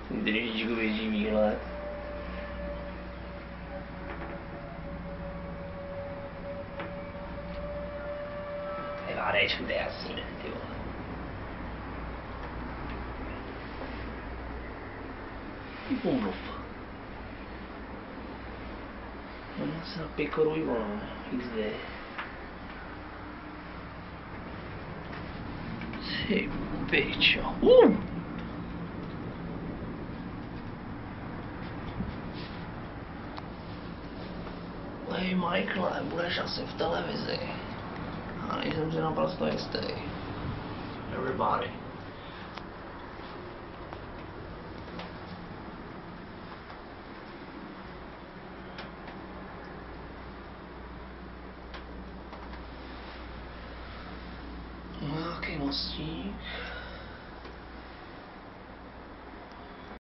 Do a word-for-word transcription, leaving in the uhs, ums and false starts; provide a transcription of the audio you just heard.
Družičkovější výhled. Várečku, to je jasný, ne, ty vole. Uf. No se napikoruj, vole, jde. Ty pičo. Uh. Hej, Michael, budeš asi v televizi. A nejsem si naprosto jistý. Everybody.